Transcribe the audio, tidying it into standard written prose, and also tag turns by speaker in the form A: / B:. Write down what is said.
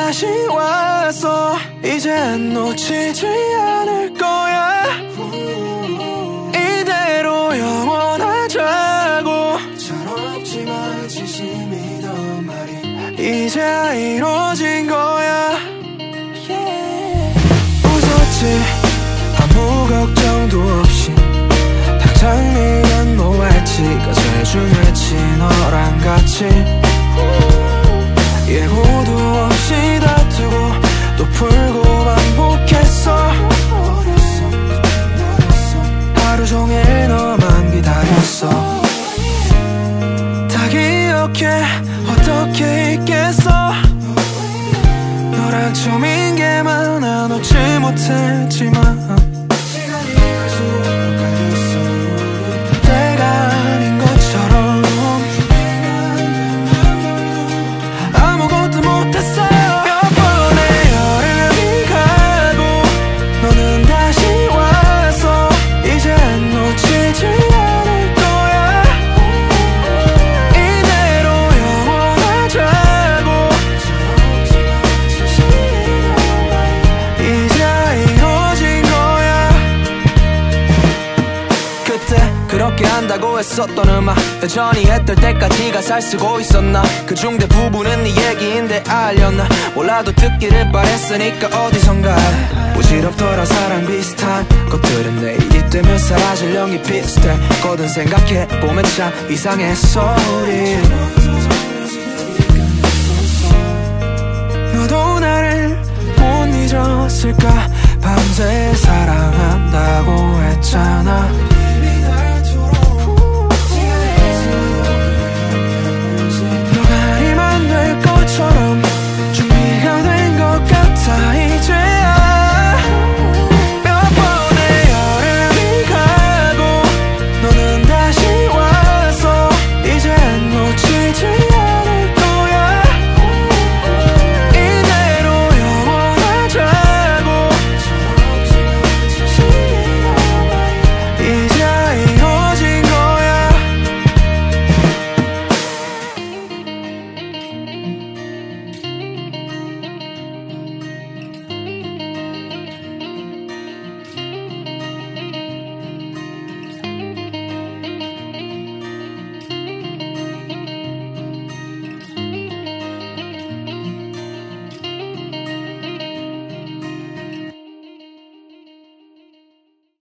A: 다시 왔어. 이젠 놓치지 않을 거야. 이대로 영원하자고. 철없지만 진심이던 말이 이제야 이루어진 거야. 웃었지 아무 걱정도 없이. 당장 미련 뭐할지가 제일 중요했지. 너랑 같이 예고도 없이 다투고 또 풀고 반복했어. 하루 종일 너만 기다렸어. 다 기억해 어떻게 있겠어. 너랑 처음인 게 많아 놓지 못했지만 내가 아닌 것처럼 아무것도 못했어. 몇 번의 여름이 가고 너는 다시 와서 이젠 놓치지 않을 거야. 이대로 영원하자고. 이제야 이루어진 거야. 그때 그렇게 한다고 했었던 음악 여전히 했던 때까지가 잘 쓰고 있었나. 그중 대부분은 네 얘기인데 알렸나. 몰라도 듣기를 바랬으니까 어디선가. 부질없더라 사랑 비슷한 것들은 내일이 되면 사라질 영이 비슷했거든. 생각해보면 참 이상했어 우리. 너도 나를 못 잊었을까. 밤새 사랑한다고 했잖아.